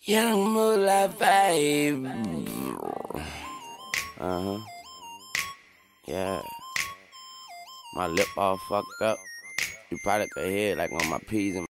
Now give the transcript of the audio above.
Young Moolah vibe. Yeah. My lip all fucked up. You probably could hear it like on my P's and